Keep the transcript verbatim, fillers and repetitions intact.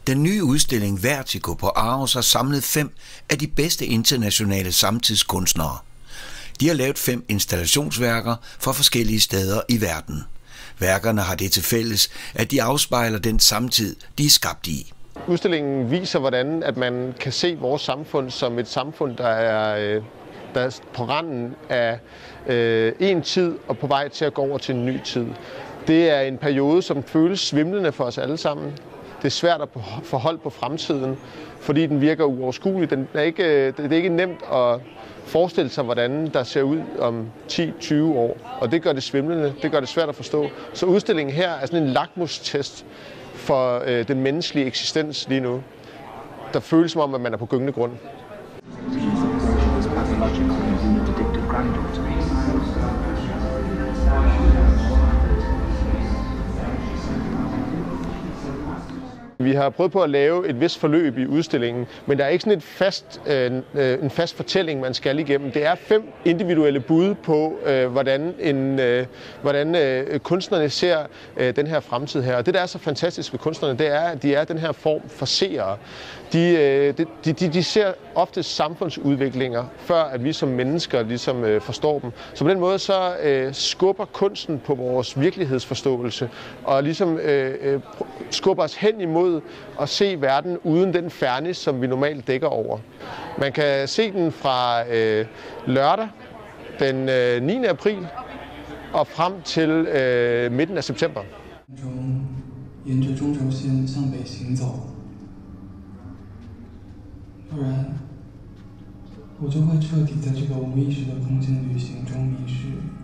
Den nye udstilling Vertigo på Aarhus har samlet fem af de bedste internationale samtidskunstnere. De har lavet fem installationsværker fra forskellige steder i verden. Værkerne har det til fælles, at de afspejler den samtid, de er skabt i. Udstillingen viser, hvordan at man kan se vores samfund som et samfund, der er, der er på randen af øh, en tid og på vej til at gå over til en ny tid. Det er en periode, som føles svimlende for os alle sammen. Det er svært at få hold på fremtiden, fordi den virker uoverskuelig. Den er ikke, det er ikke nemt at forestille sig, hvordan der ser ud om ti til tyve år. Og det gør det svimlende, det gør det svært at forstå. Så udstillingen her er sådan en lakmustest for øh, den menneskelige eksistens lige nu. Der føles som om, at man er på gyngende grund. Vi har prøvet på at lave et vist forløb i udstillingen, men der er ikke sådan et fast, øh, en fast fortælling, man skal igennem. Det er fem individuelle bud på, øh, hvordan, en, øh, hvordan øh, kunstnerne ser øh, den her fremtid her. Og det, der er så fantastisk ved kunstnerne, det er, at de er den her form for seere. De, øh, de, de, de ser ofte samfundsudviklinger, før at vi som mennesker ligesom, øh, forstår dem. Så på den måde så øh, skubber kunsten på vores virkelighedsforståelse, og ligesom øh, øh, skubber os hen imod at se verden uden den fernis, som vi normalt dækker over. Man kan se den fra øh, lørdag den øh, niende april og frem til øh, midten af september. 沿着中轴线向北行走，不然我就会彻底在这个无意识的空间旅行中迷失。